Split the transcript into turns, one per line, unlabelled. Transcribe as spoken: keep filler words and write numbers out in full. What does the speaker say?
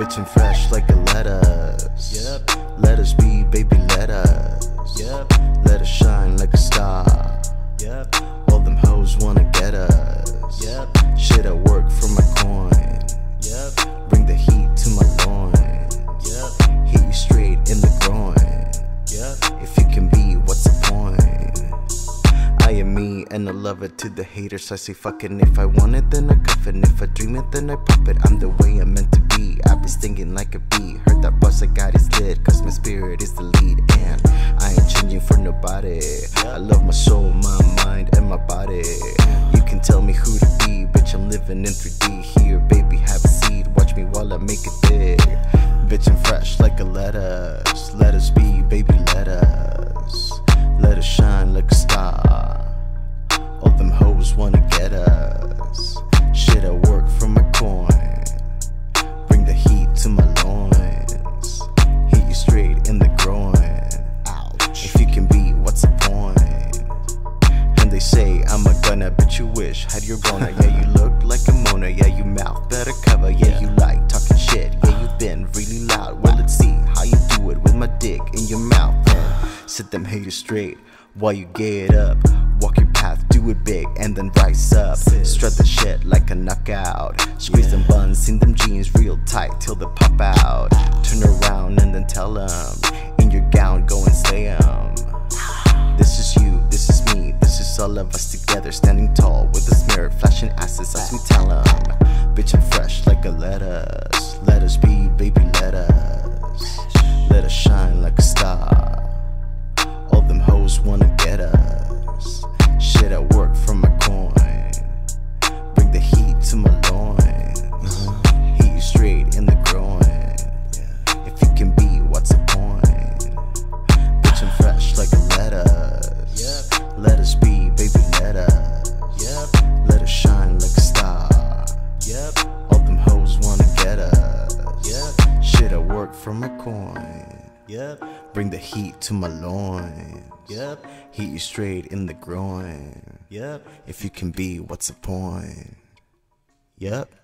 Bitch, I'm fresh like a lettuce.
Yep.
Let us be, baby, let us.
Yep.
Let us shine like a star.
Yep.
All them hoes wanna get us.
Yep.
Shit, I work for my coin.
Yep.
Bring the heat to my loin.
Yep.
Hit you straight in the groin.
Yep.
If you can be, what's the point? I am me and I love it. To the haters I say fuck it. And if I want it then I cuff it, and if I dream it then I pop it. I'm the way I'm meant to be, I be stinging like a bee. Heard that boss I got is lit, cause my spirit is the lead. And I ain't changing for nobody. I love my soul, my mind and my body. You can tell me who to be, bitch, I'm living in three D. Here baby, have a seat, watch me while I make it big. Bitch, I'm fresh like a lettuce. Let us be, baby, let us. Let us shine like a star. All them hoes wanna get us. Shit, I work for my coin. Bring the heat to my loins. Hit you straight in the groin. Ouch. If you can be, what's the point? And they say I'm a gunner, but you wish had your boner. Yeah, you look like a Mona. Yeah, you mouth better cover. Yeah, you like talking shit. Yeah, you been really loud. Well, let's see how you do it with my dick in your mouth. And set them haters straight while you get up. Walk your path, do it big, and then rise up. Strut the shit like a knockout. Squeeze them buns in them jeans real tight till they pop out. Turn around and then tell them, in your gown, go and slay them. This is you, this is me, this is all of us together. Standing tall with a smear, flashing asses as we tell them. Bitch, I'm fresh like a lettuce. Let us be, baby, let us. Let us shine like a star. All them hoes wanna get us. Shit, I work for my coin. Bring the heat to my loins. Hit you straight in the groin. If you can be, what's the point? Bitch, I'm fresh like a lettuce.
Yep.
Let us be, baby, let us.
Yep.
Let us shine like a star.
Yep.
All them hoes wanna get us.
Yep.
Shit, I work for my coin.
Yep.
Bring the heat to my loins.
Yep.
Hit you straight in the groin.
Yep.
If you can be, what's the point? Yep.